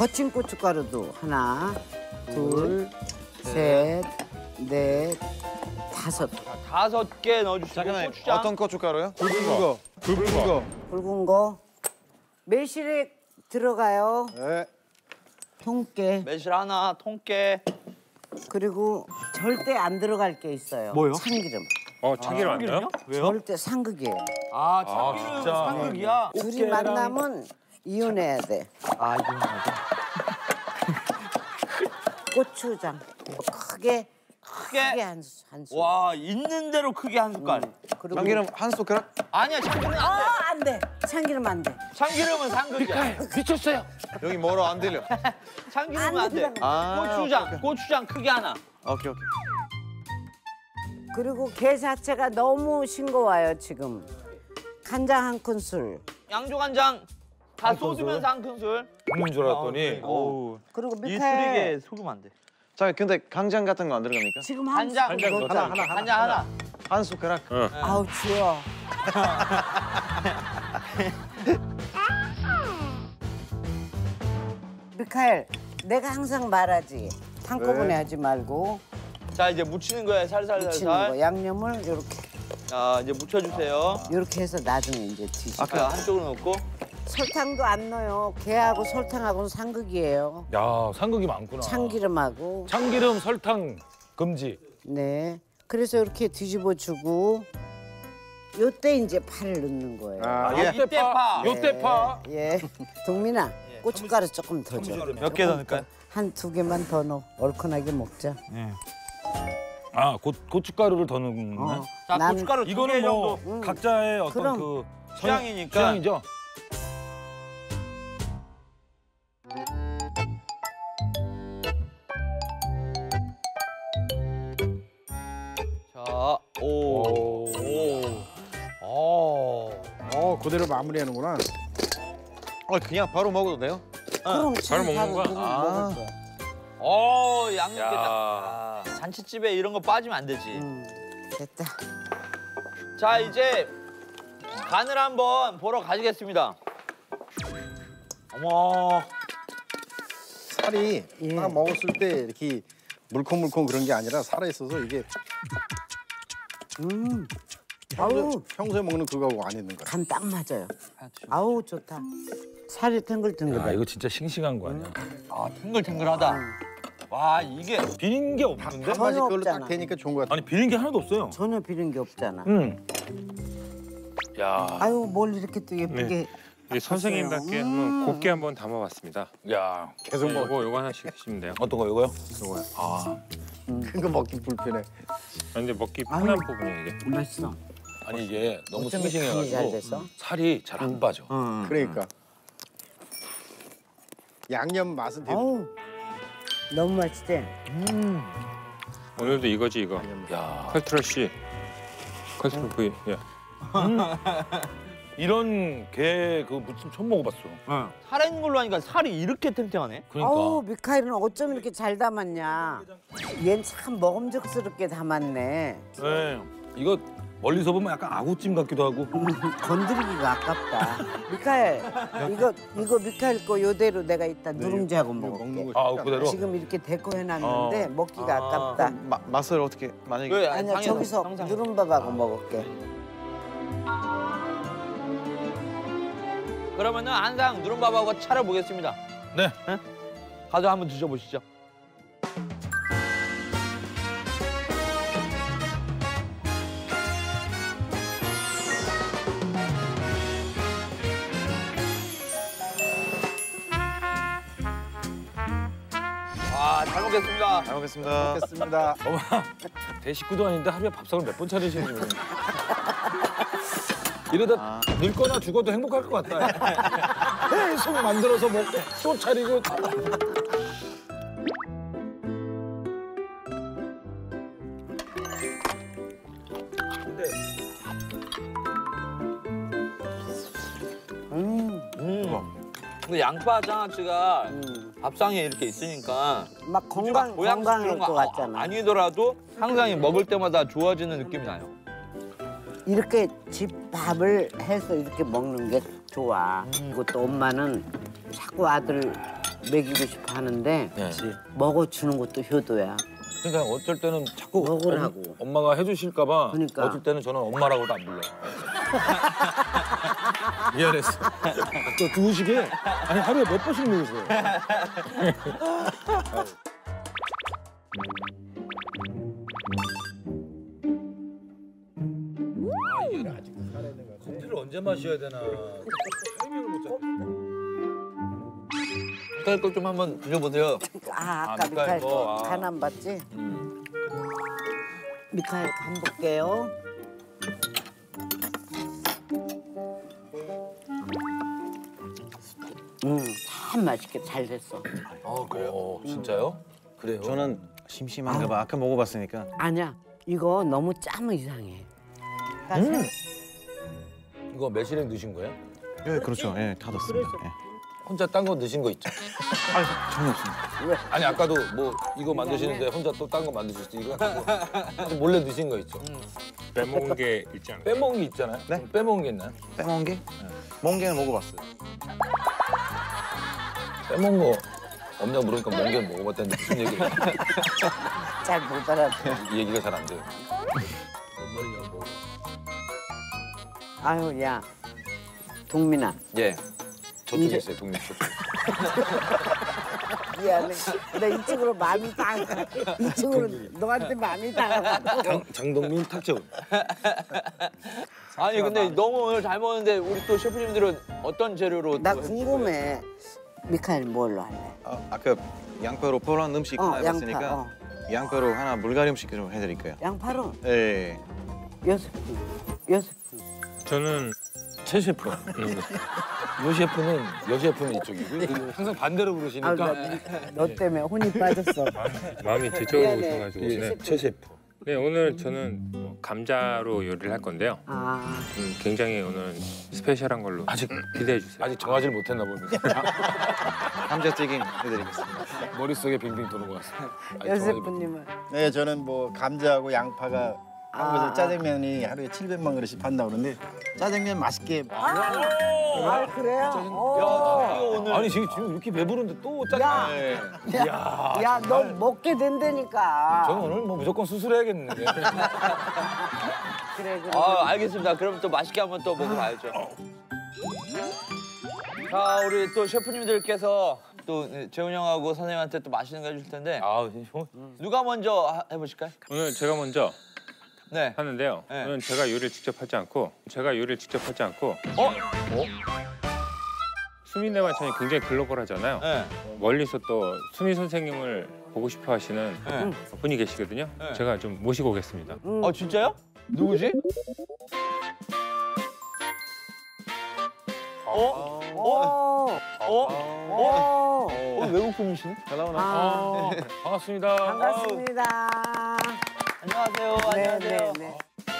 거친 고춧가루도 하나, 둘, 셋, 넷, 다섯. 5개 넣어주시고. 잠깐만요. 고추장. 어떤 고춧가루요? 굵은 거. 굵은 거. 굵은 거. 매실액 들어가요. 네. 통깨. 매실 하나, 통깨. 그리고 절대 안 들어갈 게 있어요. 뭐요? 참기름. 참기름 안 넣어요? 왜요? 절대 상극이에요. 아, 참기름 진짜. 상극이야. 둘이 만나면 이혼해야 돼. 아, 이거 고추장. 크게 크게. 한 술. 와, 있는 대로 크게 한 숟갈. 그리고 참기름 한 숟가락? 아니야, 참기름 안 돼. 안 돼. 참기름 안 돼. 참기름은 상극이야. 미쳤어요. 여기 뭐로 안 들려? 참기름은 안 돼. 아, 고추장 크게 하나. 오케이. 그리고 게 자체가 너무 싱거워요 지금. 간장 한 큰술. 양조간장 다 쏟으면서 한 큰술. 먹는 줄 알았더니. 어우. 그리고 이 미카엘 쓰리게 속으면 안 돼. 자, 근데 간장 같은 거 안 들어갑니까? 지금 간장 간장 숟가락. 넣자. 간장 하나. 한 숟가락? 아우 추워. 미카엘, 내가 항상 말하지. 한꺼번에 하지 말고 자, 이제 묻히는 거예요. 묻히는 살살살살. 거. 양념을 이렇게 자, 이제 묻혀주세요. 이렇게 해서 나중에 이제 뒤집어. 자, 한쪽으로 넣고. 설탕도 안 넣어요. 게하고 설탕하고는 상극이에요. 야, 상극이 많구나. 참기름하고. 참기름, 설탕 금지. 네. 그래서 이렇게 뒤집어주고 요때 이제 파를 넣는 거예요. 아, 예. 이때파. 요때파. 예. 동민아, 고춧가루 조금 더 줘. 몇 개 더 넣을까요? 한 2개만 더 넣어. 얼큰하게 먹자. 아, 고춧가루를 더 넣는 거네. 어. 자, 난- 고춧가루 2개 이거는 뭐 정도. 각자의 어떤 그럼. 그 취향이니까. 취향이죠. 자, 오. 오. 그대로 마무리하는구나. 그냥 바로 먹어도 돼요? 그럼 바로 먹는 거야? 먹을 거야. 오, 양념 야. 됐다. 아, 잔치집에 이런 거 빠지면 안 되지. 됐다. 자, 이제 간을 한번 보러 가시겠습니다. 어머. 살이 예. 딱 먹었을 때 이렇게 물컹물컹 그런 게 아니라 살아있어서 이게 아우, 평소에 먹는 그거하고 안 있는 거야. 간 딱 맞아요. 아우, 좋다. 살이 탱글탱글해. 야, 이거 진짜 싱싱한 거 아니야? 아, 탱글탱글하다. 와, 이게 비린 게 없는데? 전혀 맛이 그걸로 없잖아. 딱 되니까 좋은 거 같아. 아니, 비린 게 하나도 없어요. 전혀 비린 게 없잖아. 야, 아유, 뭘 이렇게 또 예쁘게. 이 선생님답게 한번 곱게 한번 담아봤습니다. 야, 계속 먹어. 요거 하나씩 드시면 돼요. 어떤 거 이거요? 요거요. 큰 거 먹기 불편해. 근데 먹기 편한 부분이에요 이게. 맛있어. 아니 이게 너무 어쩌면 간이 잘 싱싱해가지고 돼서? 살이 잘 안 빠져. 그러니까 양념 맛은 되게 아우, 너무 맛있대. 오늘도 이거지 이거. 야, 컬트럴 C. 컬트럴 V. 예. 이런 게 그 무침 처음 먹어봤어. 살아있는 걸로 하니까 살이 이렇게 탱탱하네. 그러니까. 아우, 미카엘은 어쩜 이렇게 잘 담았냐. 얜 참 먹음직스럽게 담았네. 네, 이거 멀리서 보면 약간 아구찜 같기도 하고. 건드리기가 아깝다. 미카엘, 이거 미카엘 거 요대로 내가 이따 누룽지하고 먹을게. 먹는 거. 아, 진짜. 그대로? 지금 이렇게 데코해놨는데 먹기가 아깝다. 맛을 어떻게 만약에 왜? 아니야, 상해서, 저기서 상상해서. 누룽밥하고 먹을게. 그러면은 한상 누룽밥하고 차려보겠습니다. 네. 가서 한번 드셔보시죠. 와, 잘 먹겠습니다. 잘 먹겠습니다. 먹겠습니다. 대식구도 아닌데 하루에 밥상을 몇 번 차리시는지 모르겠네. 이러다 늙거나 죽어도 행복할 것 같다. 계속 만들어서 먹고 또 차리고. 근데 양파 장아찌가 밥상에 이렇게 있으니까 막 보양식 건강할 그런 것 거 같잖아. 아니더라도 항상 먹을 때마다 좋아지는 느낌이 나요. 이렇게 집밥을 해서 이렇게 먹는 게 좋아. 그것도 엄마는 자꾸 아들 먹이고 싶어 하는데 네. 먹어주는 것도 효도야. 그러니까 어쩔 때는 자꾸 먹으라고. 엄마가 해주실까 봐 그러니까. 어쩔 때는 저는 엄마라고도 안 불러요. 미안했어. 또 주무시게 아니 하루에 몇 번씩 먹으세요? 커피를 언제 마셔야 되나? 미카엘 거 좀 한번 드셔보세요. 아까 미카엘 미카엘 거. 거 간 안 봤지? 미카엘 간 볼게요. 참 맛있게 잘 됐어. 아 그래요? 진짜요? 그래요? 저는 심심한가 봐. 아까 먹어봤으니까. 아니야, 이거 너무 짜면 이상해. 이거 매실액 넣으신 거예요? 예, 그렇죠. 예, 다 넣습니다. 예. 혼자 딴 거 넣으신 거 있죠? 전혀 없습니다. 아니 아까도 뭐 이거 만드시는데 혼자 또 딴 거 만드셨지 이거 몰래 넣으신 거 있죠? 빼먹은 게 있지 않나요? 빼먹은 게 있잖아요. 네? 빼먹은 게 있나요? 빼먹은 게? 멍게는 먹어봤어요. 빼먹은 거 없냐 물으니까 멍게 먹어봤다는데 무슨 얘기를 잘 못 알아들어. 이 얘기가 잘 안 돼요. 아유, 야, 동민아. 예. 저쪽에 이제- 있어요 동네 쪽. 미안해. 나 이쪽으로 마음이 다 이쪽으로 너한테 마음이 다가가고. 장동민 탁재훈. 아니 근데 너무 오늘 잘 먹는데 우리 또 셰프님들은 어떤 재료로 나 또 궁금해. 미카엘 뭘로 할래? 아까 양파로 폴란드 음식 하나 양파. 해봤으니까 양파로 하나 불가리 음식 좀 해드릴게요. 양파로 예. 6스푼. 6스푼. 저는 최 셰프. 요 셰프는 여 셰프는 이쪽이고 항상 반대로 아, 부르시니까 너 때문에 혼이 빠졌어. 마음이 뒤쪽으로 미안해. 오셔가지고. 예, 네. 최 셰프. 네, 오늘 저는 감자로 요리를 할 건데요. 아, 굉장히 오늘 스페셜한 걸로 아직 기대해 주세요. 아직 정하지를 못했나 봅니다. 감자튀김 해드리겠습니다. 머릿속에 빙빙 도는 것 같습니다. 아직 정하지 여세프님은 네, 저는 뭐 감자하고 양파가 한국에서 짜장면이 하루에 700만 그릇씩 판다고 그러는데 짜장면 맛있게 아, 그래요? 아니 지금 이렇게 배부른데 또 야. 짜증. 야, 너 먹게 된다니까. 저는 오늘 뭐 무조건 수술해야겠는데. 그래. 아 알겠습니다. 그럼 또 맛있게 한번 또 먹어봐야죠. 자 우리 또 셰프님들께서 또 재훈 형하고 선생님한테 또 맛있는 거 해줄 텐데 아, 누가 먼저 해보실까요? 오늘 제가 먼저 네. 하는데요. 네. 오늘 제가 요리를 직접 하지 않고 수민네 반찬이 굉장히 글로벌하잖아요. 네. 멀리서 또 수민 선생님을 보고 싶어 하시는 네. 분이 계시거든요. 네. 제가 좀 모시고 오겠습니다. 진짜요? 누구지? 외국 분이시네? 아, 반갑습니다. 반갑습니다. 안녕하세요. 네, 안녕하세요. 네, 네.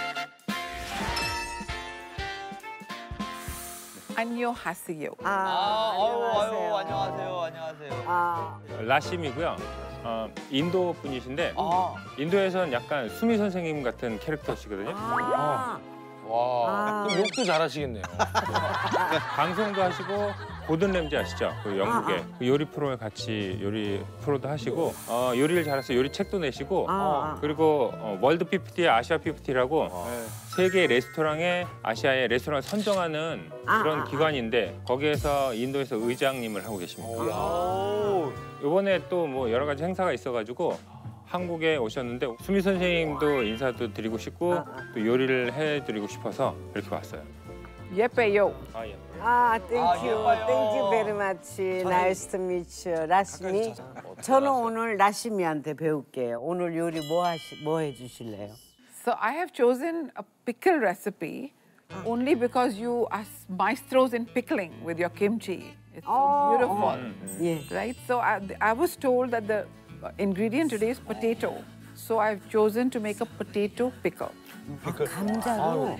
안녕하세요. 아유, 안녕하세요. 안녕하세요. 아, 라심이고요. 인도 분이신데 아, 인도에서는 약간 수미 선생님 같은 캐릭터시거든요. 아, 와, 아. 그럼 욕도 잘하시겠네요. 방송도 하시고 고든 램지 아시죠? 그 영국의 그 요리 프로에 같이 요리 프로도 하시고 요리를 잘해서 요리 책도 내시고 그리고 월드 50, 아시아 50라고 세계 레스토랑에 아시아의 레스토랑을 선정하는 그런 기관인데 거기에서 인도에서 의장님을 하고 계십니다. 이번에 또 뭐 여러 가지 행사가 있어가지고 한국에 오셨는데 수미 선생님도 인사도 드리고 싶고 또 요리를 해드리고 싶어서 이렇게 왔어요. 예뻐요. 예. thank you. 예뻐요. Thank you very much. Nice to meet you. 라시미. 저는 오늘 라시미한테 배울게요. 오늘 요리 뭐 해주실래요? So I have chosen a pickle recipe only because you are maestros in pickling with your kimchi. It's so beautiful, 예. right? So I was told that the ingredient today is potato. So I've chosen to make a potato pickle. 감자로.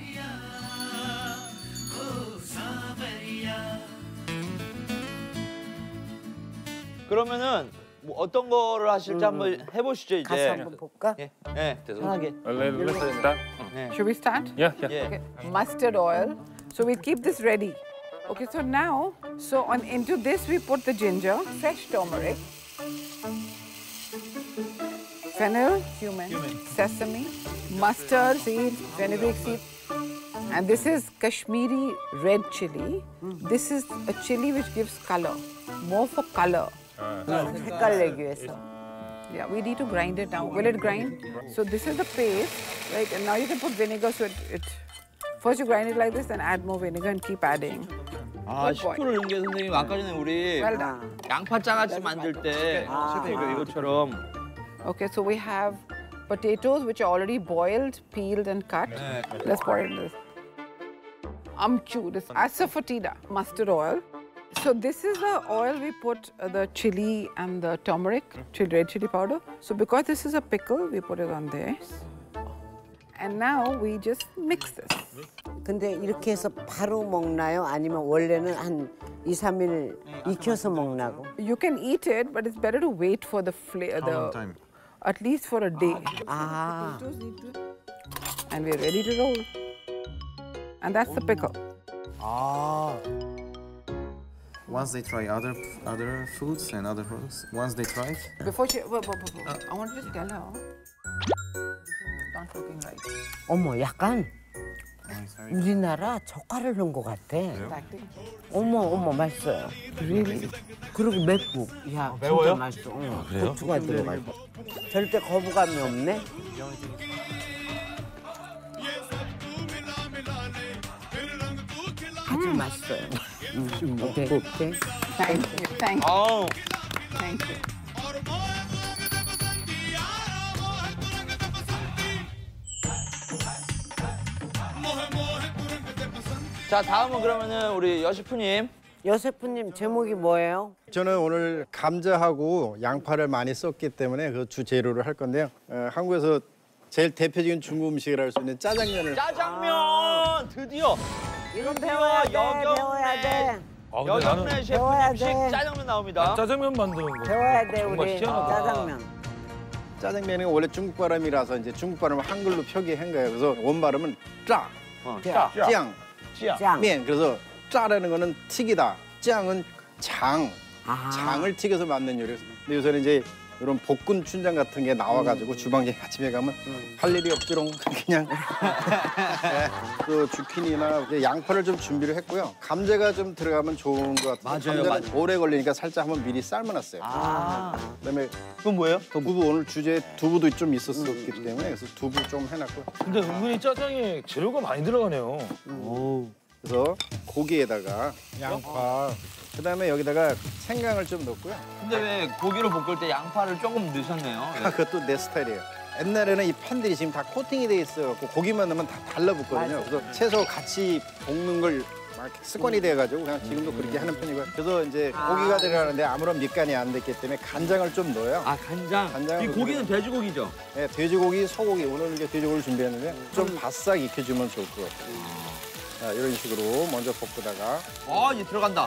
그러면은 뭐 어떤 거를 하실지 한번 해보시죠 이제. 가서 한번 볼까? 예, 예, 편하게. Let's start. Should we start? Yeah. 예. Mustard oil. So we'll keep this ready. Okay, so now, into this we put the ginger, fresh turmeric, fennel, cumin, sesame, mustard seed, fenugreek seed, and this is Kashmiri red chili. This is a chili which gives color, more for color. 색깔 내기 위해서. Yeah, we need to grind it now. Will it grind? So this is the paste, right? And now you can put vinegar. So first you grind it like this, then add more vinegar and keep adding. 아, Good boy. 10%를 넣은 게 선생님 아까 전에 우리 Well done. 양파 장아찌 만들 때 이것처럼 Okay, so we have potatoes which are already boiled, peeled, and cut. Let's pour it in this. Amchur, this asafoetida mustard oil. So this is the oil we put the chili and the turmeric, red chili powder. So because this is a pickle, we put it on this. And now we just mix this. 근데 이렇게 해서 바로 먹나요? 아니면 원래는 한 2, 3일 익혀서 먹나고? You can eat it, but it's better to wait for the flavor. time? At least for a day. 아, And we're ready to roll. And that's the pickle. Once they try other foods and other products, once they try it, Before she, wait. I want to just tell her. This is not looking right. 어머, 약간 우리나라 젓갈을 넣은 것 같아. Acting. 어머, 맛있어요. Really? 그리고 맵고. 야, 진짜 맛있어. 고추가 들어가 있고. 절대 거부감이 없네. 아주 맛있어요. 오케이. Thank you. Thank you. 아우 Thank you. 자 다음은 그러면은 우리 여시프님 여세프님 제목이 뭐예요? 저는 오늘 감자하고 양파를 많이 썼기 때문에 그 주 재료를 할 건데요. 한국에서 제일 대표적인 중국 음식이라 할 수 있는 짜장면을 짜장면 드디어 이건 배워야 돼, 배워야 돼. 여경래 셰프 배워야 음식 돼. 짜장면 나옵니다. 짜장면 만드는 거. 배워야 돼, 정말 우리. 희한하다. 짜장면. 짜장면이 원래 중국 발음이라서 이제 중국 발음을 한글로 표기한 거예요. 그래서 원 발음은 짜, 짜, 짱, 짱. 면. 그래서 짜라는 거는 튀기다, 짱은 장, 장을 튀겨서 만든 요리. 근데 요새는 이제 이런 볶은 춘장 같은 게 나와가지고 주방에 아침에 가면 할 일이 없지롱 그냥 그 주키니나 이제 양파를 좀 준비를 했고요. 감자가 좀 들어가면 좋은 것 같아요. 감자는 오래 걸리니까 살짝 한번 미리 삶아놨어요. 그다음에 그건 뭐예요? 두부 오늘 주제에 두부도 좀 있었기 때문에 그래서 두부 좀 해놨고 근데 은근히 짜장에 재료가 많이 들어가네요. 그래서 고기에다가 양파 그다음에 여기다가 생강을 좀 넣고요. 근데 왜 고기를 볶을 때 양파를 조금 넣으셨네요? 그것도 내 스타일이에요. 옛날에는 이 판들이 지금 다 코팅이 돼 있어갖고 고기만 넣으면 다 달라붙거든요. 그래서 채소 같이 볶는 걸 막 습관이 돼가지고 그냥 지금도 그렇게 하는 편이고요. 그래서 이제 고기가 들어가는데 아무런 밑간이 안 됐기 때문에 간장을 좀 넣어요. 아 간장. 간장을 이 고기는 돼지고기죠? 네, 돼지고기, 소고기 오늘 이제 돼지고기를 준비했는데 좀 바싹 익혀주면 좋을 것 같아요. 자, 이런 식으로 먼저 볶다가 이제 들어간다.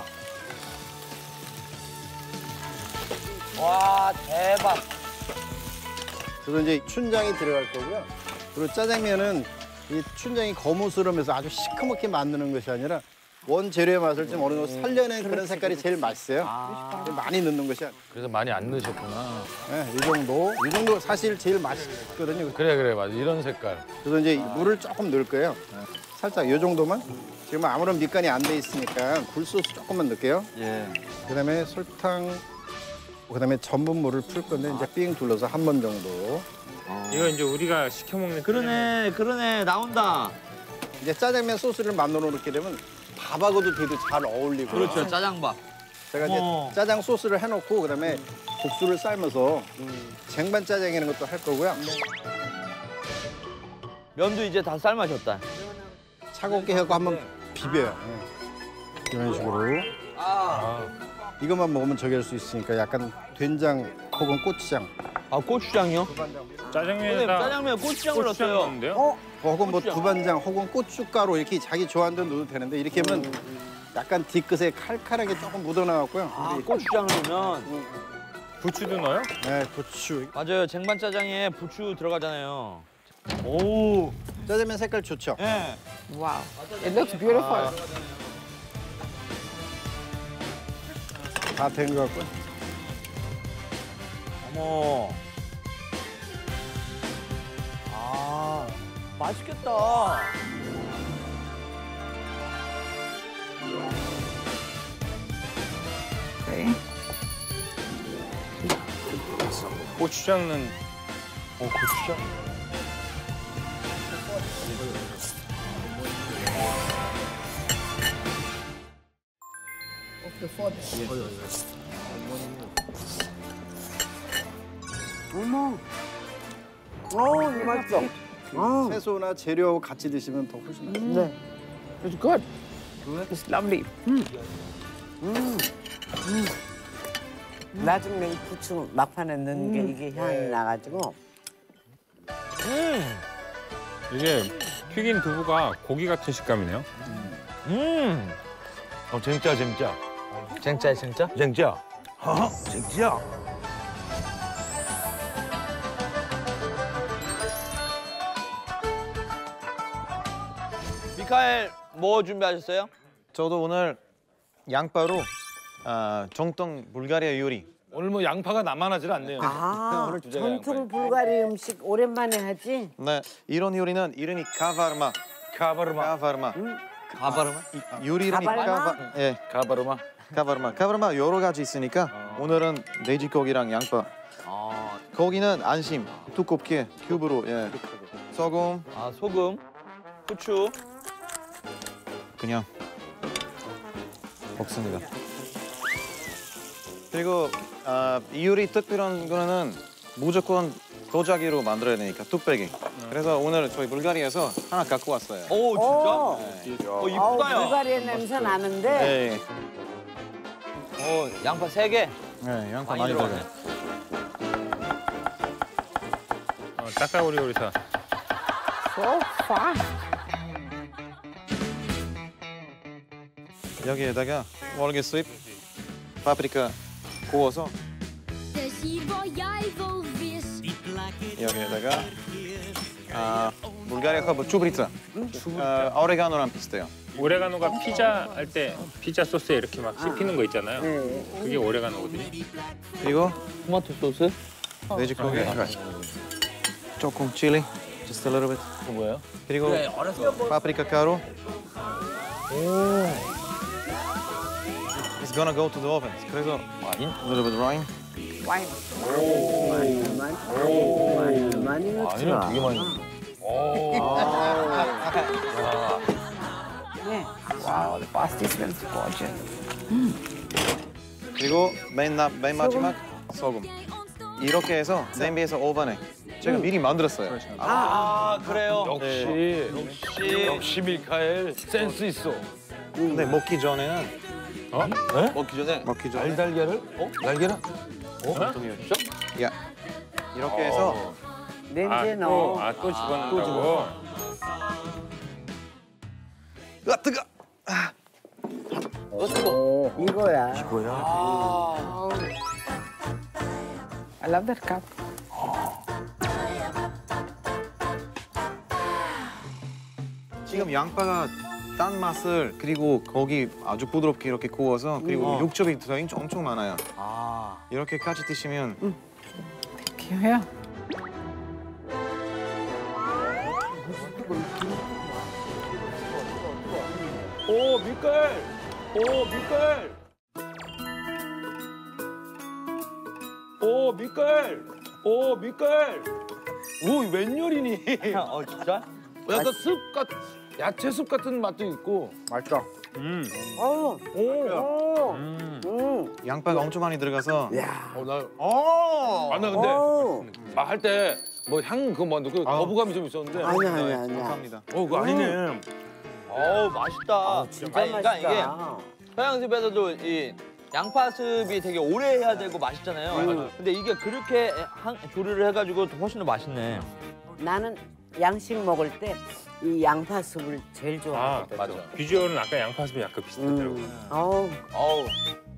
와 대박. 그래서 이제 춘장이 들어갈 거고요. 그리고 짜장면은 이 춘장이 거무스름해서 아주 시커멓게 만드는 것이 아니라 원 재료의 맛을 좀 어느 정도 살려낸 그런 색깔이 제일 맛있어요. 많이 넣는 것이 아니라. 그래서 많이 안 넣으셨구나. 네, 이 정도 사실 제일 맛있거든요. 그래 맞아 이런 색깔. 그래서 이제 물을 조금 넣을 거예요. 살짝 이 정도만. 지금 아무런 밑간이 안 돼 있으니까 굴소스 조금만 넣을게요. 예. 그다음에 설탕, 그다음에 전분물을 풀 건데 이제 삥 둘러서 한 번 정도. 이거 이제 우리가 시켜 먹는 그러네 나온다. 이제 짜장면 소스를 만들어 놓게 되면 밥하고도 되게 잘 어울리고. 그렇죠 짜장밥. 제가 이제 짜장 소스를 해놓고 그다음에 국수를 삶아서 쟁반 짜장이라는 것도 할 거고요. 면도 이제 다 삶아졌다. 차갑게 하고 한번 비벼요. 이런 식으로. 이것만 먹으면 저기 할 수 있으니까 약간 된장 혹은 고추장. 아 고추장이요? 짜장면에다 짜장면에 고추장을 고추장 넣었어요. 넣는데요? 혹은 뭐 두반장 혹은 고춧가루 이렇게 자기 좋아하는 대로 넣어도 되는데 이렇게 하면 약간 뒤끝에 칼칼하게 조금 묻어나왔고요. 고추장을 넣으면 부추도 넣어요? 네, 고추. 맞아요. 쟁반 짜장에 부추 들어가잖아요. 오. 짜장면 색깔 좋죠? 예. Wow. It looks beautiful. 다 된 것 같고요. 어머. 아, 맛있겠다. Okay. 고추장은 고추장? 어머. 이 맛있어. 채소나 재료하고 같이 드시면 더 훨씬 맛있어요. 네. It's good. It's lovely. 나중에 이 부추 막판에 넣는 게 이게 향이 나가지고. 이게 튀긴 두부가 고기 같은 식감이네요. 진짜. 진짜. 진짜. 진짜. 미카엘 뭐 준비하셨어요? 저도 오늘 양파로 정통 불가리아 요리. 오늘 뭐 양파가 나만하질 않네요. 아, 주제가 전통 불가리 음식 오랜만에 하지? 네, 이런 요리는 이름이 카바르마. 카바르마. 카바르마. 요리 이름이 카바르마? 예, 카바르마. 카바르마 여러 가지 있으니까 오늘은 돼지고기랑 양파. 고기는 안심 두껍게 큐브로 예. 소금 소금, 후추. 그냥 먹습니다. 그리고 이 요리 특별한 거는 무조건 도자기로 만들어야 되니까 뚝배기. 그래서 오늘 저희 불가리아에서 하나 갖고 왔어요. 오, 진짜? 이쁘다요. 불가리의 냄새 나는데. 네, 양파 3개. 네 양파 많이 많이 들어가요. 따까우리 요리사. So fast. 여기에다가 월계수잎, 파프리카 구워서 여기에다가 불가리아 허브 추브리타, 오레가노랑 비슷해요. 오레가노가 피자 할 때 피자 소스에 이렇게 막 씹히는 거 있잖아요. 그게 오레가노거든요. 그리고 토마토 소스? 돼지고기, 조금 칠리, just a little bit. 그거 뭐예요? 그리고 파프리카 가루. It's gonna go to the oven. 그래서 와인? a little bit wine. Wine. 많이 넣더라. 되게 많이. 네. Wow, the pasta smells gorgeous. 그리고 맨 마지막 소금. 이렇게 해서 냄비에서 오븐에 제가 미리 만들었어요. 그래요? 역시 미카엘 센스 있어. 근데 먹기 전에는 먹기 전에 달걀을? 날개는? 야 이렇게 해서 냄새 넣어. 또 집어넣는다고. 뜨거. 이거야. I love that cup. 지금 양파가 딴 맛을 그리고 고기 아주 부드럽게 이렇게 구워서 그리고 육즙이 들어있는 게 엄청 많아요. 이렇게 같이 드시면 Here. 오, 미카엘! 오, 미카엘! 오, 미카엘! 오, 미카엘! 오, 웬요리니? 진짜? 약간 습 같은, 야채 숲 같은 맛도 있고. 맛있다. 양파가 엄청 많이 들어가서 나 근데 할 때 뭐 향 그거 뭐 거부감이 좀 있었는데. 아니야. 감사합니다. 그거 아니네. 맛있다. 진짜 그러니까 맛있다. 이게 서양집에서도 이 양파즙이 되게 오래 해야 되고 맛있잖아요. 근데 이게 그렇게 조리를 해가지고 훨씬 더 맛있네. 나는 양식 먹을 때 이 양파숲을 제일 좋아하거든. 맞아. 비주얼은 아까 양파즙이 약간 비슷하더라고요. 어우. 어우.